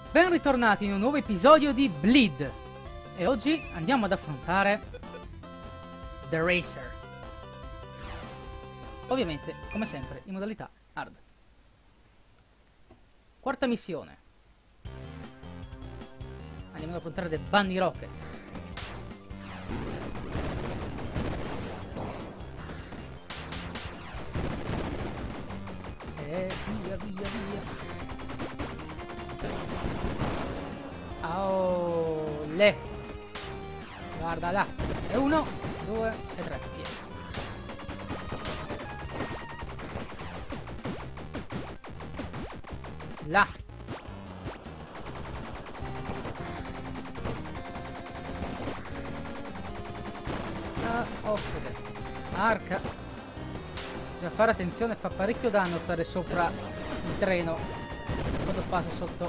Ben ritornati in un nuovo episodio di Bleed. E oggi andiamo ad affrontare The Racer. Ovviamente, come sempre, in modalità hard. Quarta missione. Andiamo ad affrontare The Bunny Rocket. E via, via, via. Aole. Guarda là. E 1, 2 e 3. Via. Là. Ospite. Arca. Bisogna fare attenzione, fa parecchio danno stare sopra il treno quando passa sotto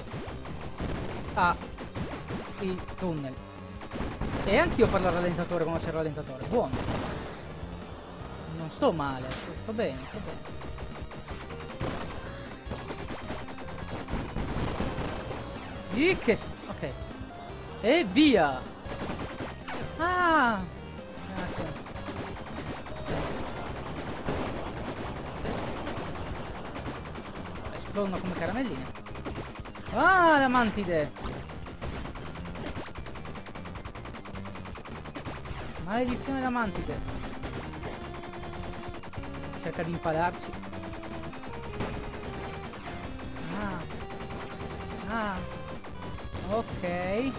il tunnel. E anch'io parlo al rallentatore quando c'è il rallentatore. Buono. Non sto male, sto bene, sto bene. Ok. E via. Ah, grazie. Esplodono come caramelline. Ah, la mantide. Maledizione la mantide. Cerca di impalarci. Ok.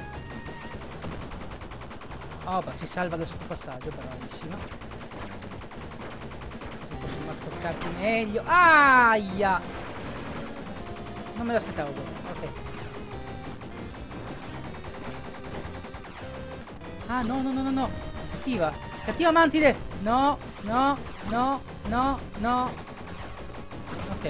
Oh, beh, si salva dal sottopassaggio, bravissima. Così posso mazzoccarti meglio. Aia! Non me l'aspettavo dopo. Ok. Ah, no, no, no, no, no. Cattiva. Cattiva mantide. No, no, no, no, no. Ok.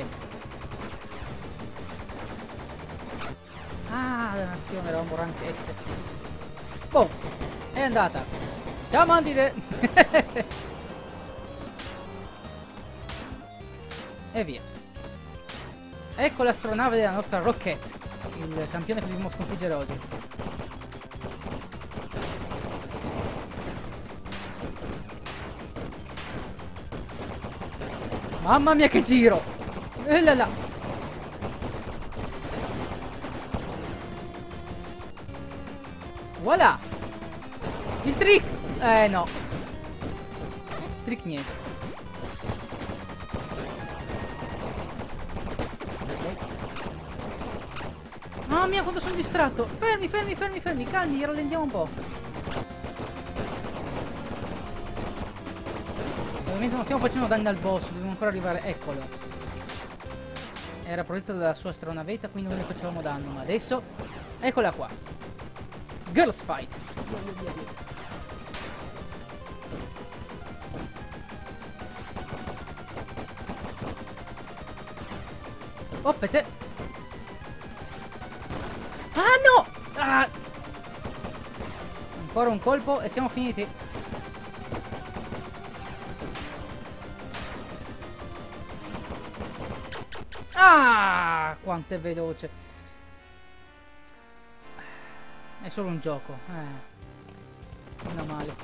Ah, dannazione, eravamo rank S. Boh, è andata. Ciao mantide. E via. Ecco l'astronave della nostra Rocket, il campione che dobbiamo sconfiggere oggi. Mamma mia che giro! E là là! Voilà! Il trick! No. Trick niente. Mamma mia quanto sono distratto! Fermi, fermi, fermi, fermi! Calmi, rallentiamo un po'. Ovviamente non stiamo facendo danni al boss, dobbiamo ancora arrivare. Eccolo. Era protetto dalla sua astronavetta, quindi non ne facevamo danno. Ma adesso, eccola qua. Girls fight. Oppete. Ah no! Ah. Ancora un colpo e siamo finiti. Ah! Quanto è veloce. È solo un gioco. Non è male.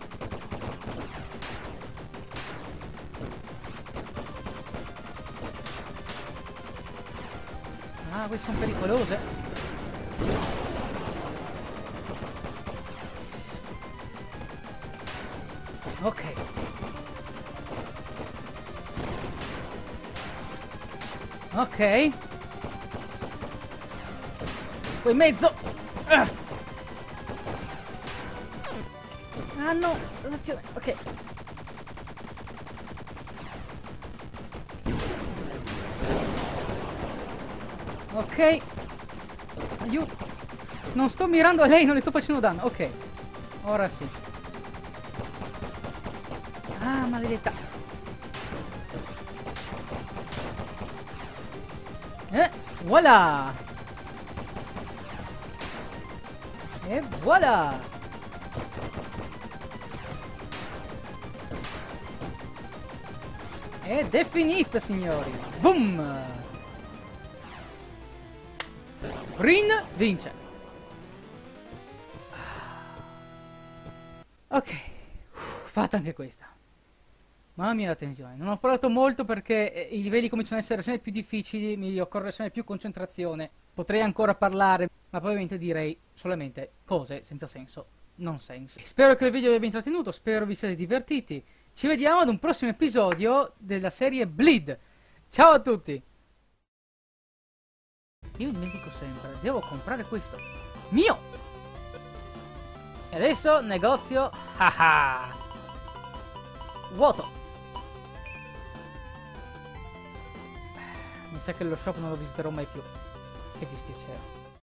Ah, queste sono pericolose. Ok. Ok. Poi in mezzo. Ah no, attenzione. Ok. Ok. Aiuto. Non sto mirando a lei, non le sto facendo danno. Ok. Ora sì. Ah, maledetta. Voilà. E voilà. Ed è finita, signori. Boom. Rin vince. Ok, fatta anche questa. Mamma mia la tensione. Non ho parlato molto perché i livelli cominciano ad essere sempre più difficili, mi occorre sempre più concentrazione. Potrei ancora parlare, ma probabilmente direi solamente cose senza senso, nonsense. Spero che il video vi abbia intrattenuto, spero vi siate divertiti. Ci vediamo ad un prossimo episodio della serie Bleed. Ciao a tutti! Io mi dimentico sempre, devo comprare questo. Mio! E adesso negozio. Haha! Vuoto! Mi sa che lo shop non lo visiterò mai più. Che dispiacere.